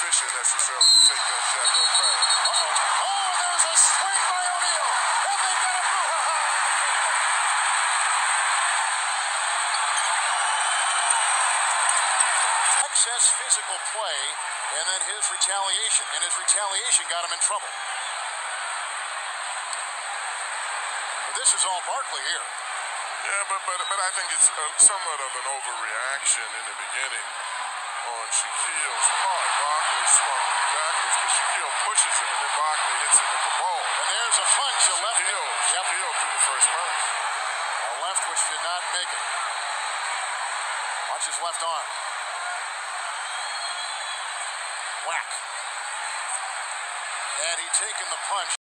efficient necessarily to take that shot that fast. Oh, there's a swing by O'Neal. And they got it. Excess physical play, and then his retaliation. And his retaliation got him in trouble. But this is all Barkley here. Yeah, but I think it's somewhat of an overreaction in the beginning on Shaquille's part. Barkley swung backwards, but Shaquille pushes him, and then Barkley hits him with the ball. And there's a punch. A left. Shaquille threw the first punch. A left which did not make it. Watch his left arm. Whack. And he taken the punch.